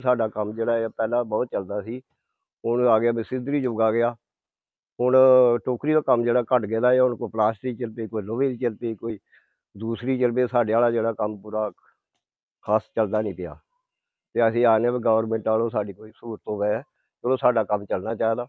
ਸਾਡਾ ਕੰਮ ਜਿਹੜਾ ਹੈ ਪਹਿਲਾਂ ਬਹੁਤ ਚੱਲਦਾ ਸੀ। ਹੁਣ ਆ ਗਿਆ ਮਿਸਤਰੀ ਯੁੱਗ ਆ ਗਿਆ। ਹੁਣ ਟੋਕਰੀ ਦਾ ਕੰਮ ਜਿਹੜਾ ਘੱਟ ਗਿਆ ਦਾ ਹੈ। ਹੁਣ ਕੋਈ ਪਲਾਸਟਿਕ ਚੱਲ ਪਈ, ਕੋਈ ਲੋਹੇ ਦੀ ਚੱਲ ਪਈ, ਕੋਈ ਦੂਸਰੀ ਚੱਲ ਪਈ। ਸਾਡੇ ਵਾਲਾ ਜਿਹੜਾ ਕੰਮ ਪੂਰਾ ਖਾਸ ਚੱਲਦਾ ਨਹੀਂ ਪਿਆ। ਤੇ ਅਸੀਂ ਆਨੇ ਵੀ ਗਵਰਨਮੈਂਟ ਵੱਲੋਂ ਸਾਡੀ ਕੋਈ ਸਹੂਲਤ ਹੋਵੇ। ਚਲੋ ਸਾਡਾ ਕੰਮ ਚੱਲਣਾ ਚਾਹੀਦਾ।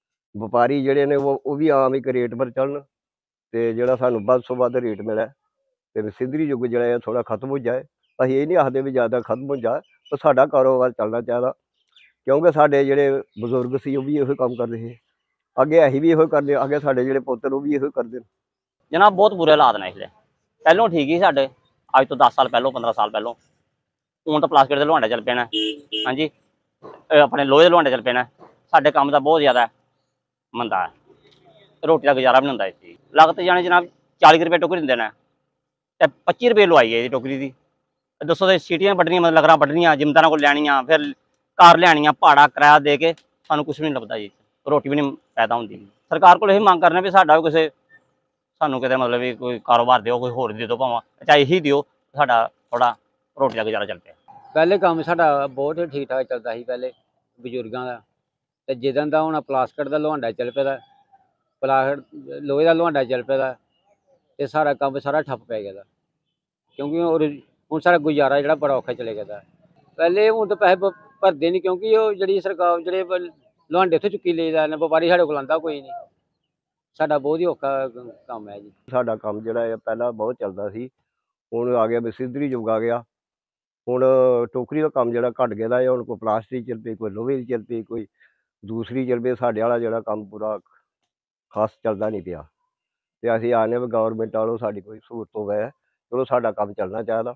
ਵਪਾਰੀ ਜਿਹੜੇ ਨੇ ਉਹ ਵੀ ਆਮ ਇੱਕ ਰੇਟ ਪਰ ਚੱਲਣ ਤੇ ਜਿਹੜਾ ਸਾਨੂੰ ਵੱਧ ਤੋਂ ਵੱਧ ਰੇਟ ਮਿਲੇ ਤੇ ਮਿਸਤਰੀ ਯੁੱਗ ਜਿਹੜਾ ਹੈ ਥੋੜ੍ਹਾ ਖਤਮ ਹੋ ਜਾਏ। ਅਸੀਂ ਇਹ ਨਹੀਂ ਆਖਦੇ ਵੀ ਜ਼ਿਆਦਾ ਖਤਮ ਹੋ ਜਾਏ, ਪਰ ਸਾਡਾ ਕਾਰੋਬਾਰ ਚੱਲਣਾ ਚਾਹੀਦਾ। ਕਿਉਂਕਿ ਸਾਡੇ ਜਿਹੜੇ ਬਜ਼ੁਰਗ ਸੀ ਉਹ ਵੀ ਇਹੋ ਕੰਮ ਕਰਦੇ ਸੀ। ਅੱਗੇ ਅਸੀਂ ਵੀ ਇਹੋ ਕਰਦੇ, ਅੱਗੇ ਸਾਡੇ ਜਿਹੜੇ ਪੁੱਤਰ ਉਹ ਵੀ ਇਹੋ ਕਰਦੇ ਨੇ। जनाब बहुत बुरे हालात ने इसले। पहलों ठीक ही साढ़े अज तो 10 साल पहलों 15 साल पहलों। हूँ तो प्लास्टिक के लुहांडे चल पे ने। हाँ जी, अपने लोहे के लुहांडे चल पे ने। साढ़े काम का बहुत ज़्यादा मंदा है। रोटी का गुजारा भी नहीं होंदा इत्थे। लागत जाने जनाब 40 रुपये टोकरी दिंदे ने ते 25 रुपये लुहाई है टोकरी की। दसो तो सीटियां बड्डनियां, मतलब लगरां बड्डनियां, जिमदारां को लैनियां, फिर कार लैनियां, भाड़ा किराया दे के सानूं कुछ भी नहीं लभदा जी। रोटी भी नहीं पैदा होंदी। सरकार को यही मंग करने भी साडा भी किसी सानू किते मतलब भी कोई कारोबार दिओ, कोई होर दे दो, भावें चाहे यही दिओ, साडा थोड़ा रोटी का गुजारा चल पे। पहले काम साडा बहुत ठीक ठाक चलता सी। पहले बजुर्गों का ते जिदन दा हुण प्लास्टिक दा लुहांडा चल पेदा, प्लास्टिक लोहे दा लुहांडा चल पेदा ते सारा काम सारा ठप्प पै गेदा। क्योंकि हुण साडा गुजारा जेहड़ा बड़ा औखा चले गेदा। पहले हुण तो पैसे भरदे नहीं, क्योंकि ओह जेहड़ी सरकार जेहड़े लुहांडे उत्थों चुक्की लेदा, व्यापारी साडे कोल आंदा कोई नहीं। साडा बहुत ही औखा काम है जी। ਸਾਡਾ ਕੰਮ ਜਿਹੜਾ ਹੈ ਪਹਿਲਾਂ ਬਹੁਤ ਚੱਲਦਾ ਸੀ। ਹੁਣ ਆ ਗਿਆ ਮਿਸਤਰੀ ਯੁੱਗ ਆ ਗਿਆ। ਹੁਣ ਟੋਕਰੀ ਦਾ ਕੰਮ ਜਿਹੜਾ ਘੱਟ ਗਿਆ ਦਾ ਹੈ। ਹੁਣ ਕੋਈ ਪਲਾਸਟਿਕ ਚੱਲ ਪਈ, ਕੋਈ ਲੋਹੇ ਦੀ ਚੱਲ ਪਈ, ਕੋਈ ਦੂਸਰੀ ਚੱਲ ਪਈ। ਸਾਡੇ ਵਾਲਾ ਜਿਹੜਾ ਕੰਮ ਪੂਰਾ ਖਾਸ ਚੱਲਦਾ ਨਹੀਂ ਪਿਆ। ਤੇ ਅਸੀਂ ਆਨੇ ਵੀ ਗਵਰਨਮੈਂਟ ਵੱਲੋਂ ਸਾਡੀ ਕੋਈ ਸਹੂਲਤ ਹੋਵੇ। ਚਲੋ ਸਾਡਾ ਕੰਮ ਚੱਲਣਾ ਚਾਹੀਦਾ।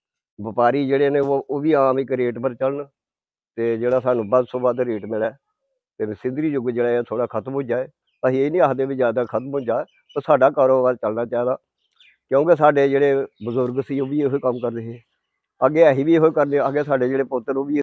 ਵਪਾਰੀ ਜਿਹੜੇ ਨੇ ਉਹ ਵੀ ਆਮ ਇੱਕ ਰੇਟ ਪਰ ਚੱਲਣ ਤੇ ਜਿਹੜਾ ਸਾਨੂੰ ਵੱਧ ਤੋਂ ਵੱਧ ਰੇਟ ਮਿਲੇ ਤੇ ਮਿਸਤਰੀ ਯੁੱਗ ਜਿਹੜਾ ਹੈ ਥੋੜ੍ਹਾ ਖਤਮ ਹੋ ਜਾਏ। ਅਸੀਂ ਇਹ ਨਹੀਂ ਆਖਦੇ ਵੀ ਜ਼ਿਆਦਾ ਖਤਮ ਹੋ ਜਾਏ, ਪਰ ਸਾਡਾ ਕਾਰੋਬਾਰ ਚੱਲਣਾ ਚਾਹੀਦਾ। ਕਿਉਂਕਿ ਸਾਡੇ ਜਿਹੜੇ ਬਜ਼ੁਰਗ ਸੀ ਉਹ ਵੀ ਇਹੋ ਕੰਮ ਕਰਦੇ ਸੀ। ਅੱਗੇ ਅਸੀਂ ਵੀ ਇਹੋ ਕਰਦੇ, ਅੱਗੇ ਸਾਡੇ ਜਿਹੜੇ ਪੁੱਤਰ ਉਹ ਵੀ